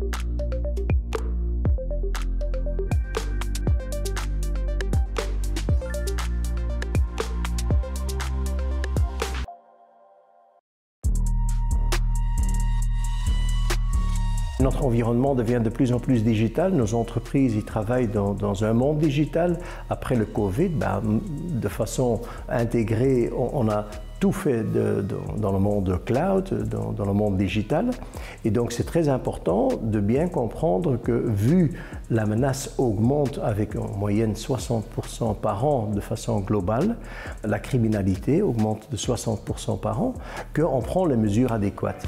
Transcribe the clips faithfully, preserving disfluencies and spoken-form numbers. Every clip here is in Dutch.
Notre environnement devient de plus en plus digital. Nos entreprises y travaillent dans, dans un monde digital. Après le Covid, ben, de façon intégrée, on, on a tout fait de, de, dans le monde cloud, dans, dans le monde digital. Et donc c'est très important de bien comprendre que vu la menace augmente avec en moyenne soixante pour cent par an de façon globale, la criminalité augmente de soixante pour cent par an, qu'on prend les mesures adéquates.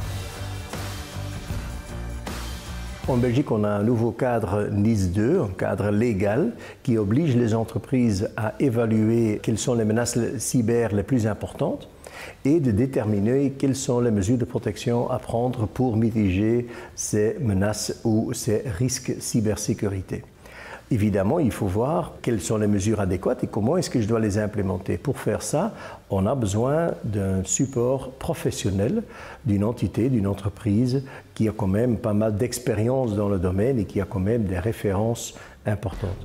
En Belgique, on a un nouveau cadre N I S deux, un cadre légal qui oblige les entreprises à évaluer quelles sont les menaces cyber les plus importantes et de déterminer quelles sont les mesures de protection à prendre pour mitiger ces menaces ou ces risques cybersécurité. Évidemment, il faut voir quelles sont les mesures adéquates et comment est-ce que je dois les implémenter. Pour faire ça, on a besoin d'un support professionnel, d'une entité, d'une entreprise qui a quand même pas mal d'expérience dans le domaine et qui a quand même des références importantes.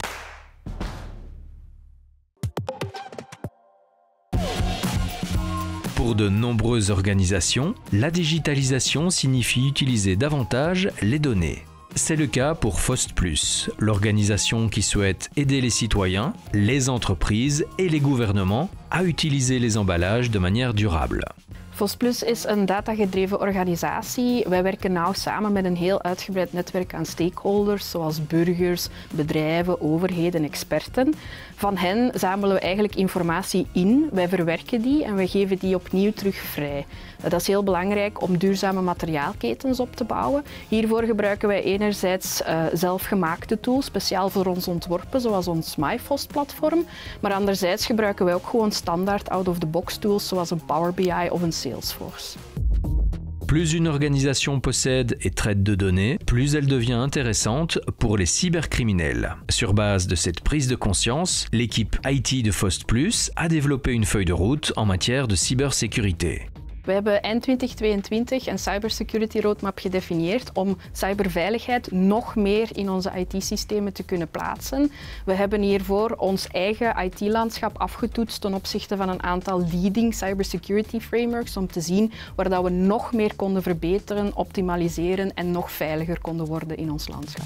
Pour de nombreuses organisations, la digitalisation signifie utiliser davantage les données. C'est le cas pour FostPlus, l'organisation qui souhaite aider les citoyens, les entreprises et les gouvernements à utiliser les emballages de manière durable. FostPlus is een datagedreven organisatie. Wij werken nauw samen met een heel uitgebreid netwerk aan stakeholders, zoals burgers, bedrijven, overheden, experten. Van hen zamelen we eigenlijk informatie in, wij verwerken die en wij geven die opnieuw terug vrij. Dat is heel belangrijk om duurzame materiaalketens op te bouwen. Hiervoor gebruiken wij enerzijds uh, zelfgemaakte tools, speciaal voor ons ontworpen, zoals ons MyFost-platform. Maar anderzijds gebruiken wij ook gewoon standaard out-of-the-box tools, zoals een Power B I of een Salesforce. Plus une organisation possède et traite de données, plus elle devient intéressante pour les cybercriminels. Sur base de cette prise de conscience, l'équipe I T de FostPlus a développé une feuille de route en matière de cybersécurité. We hebben eind twintig tweeëntwintig een cybersecurity roadmap gedefinieerd om cyberveiligheid nog meer in onze I T-systemen te kunnen plaatsen. We hebben hiervoor ons eigen I T-landschap afgetoetst ten opzichte van een aantal leading cybersecurity frameworks om te zien waar dat we nog meer konden verbeteren, optimaliseren en nog veiliger konden worden in ons landschap.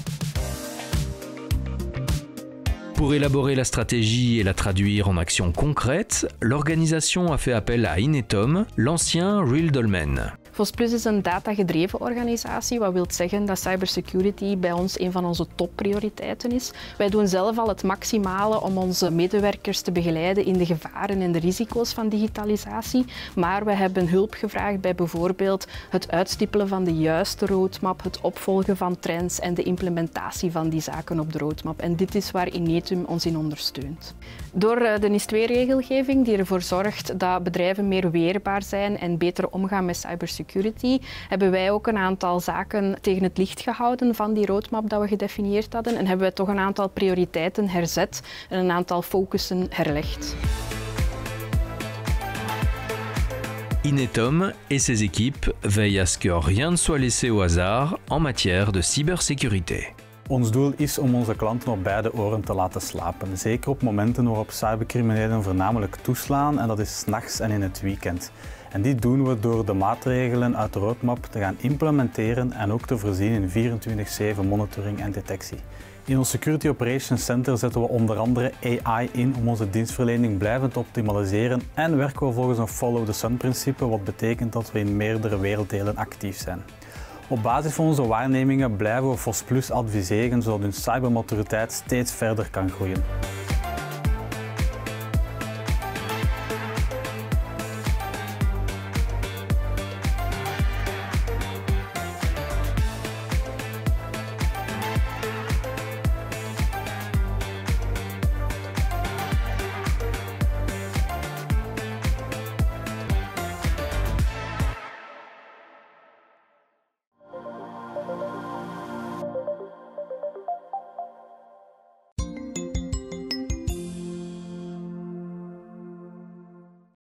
Pour élaborer la stratégie et la traduire en actions concrètes, l'organisation a fait appel à Inetom, l'ancien Real Dolmen. FostPlus is een datagedreven organisatie, wat wil zeggen dat cybersecurity bij ons een van onze topprioriteiten is. Wij doen zelf al het maximale om onze medewerkers te begeleiden in de gevaren en de risico's van digitalisatie, maar wij hebben hulp gevraagd bij bijvoorbeeld het uitstippelen van de juiste roadmap, het opvolgen van trends en de implementatie van die zaken op de roadmap. En dit is waar Inetum ons in ondersteunt. Door de N I S twee-regelgeving die ervoor zorgt dat bedrijven meer weerbaar zijn en beter omgaan met cybersecurity, Security, hebben wij ook een aantal zaken tegen het licht gehouden van die roadmap dat we gedefinieerd hadden en hebben wij toch een aantal prioriteiten herzet en een aantal focussen herlegd. Inetom et ses équipes veillent à ce que rien ne soit laissé au hasard en matière de cybersécurité. Ons doel is om onze klanten op beide oren te laten slapen, zeker op momenten waarop cybercriminelen voornamelijk toeslaan en dat is 's nachts en in het weekend. En dit doen we door de maatregelen uit de roadmap te gaan implementeren en ook te voorzien in vierentwintig zeven monitoring en detectie. In ons Security Operations Center zetten we onder andere A I in om onze dienstverlening blijvend te optimaliseren en werken we volgens een follow the sun principe, wat betekent dat we in meerdere werelddelen actief zijn. Op basis van onze waarnemingen blijven we FostPlus adviseren zodat hun cybermaturiteit steeds verder kan groeien.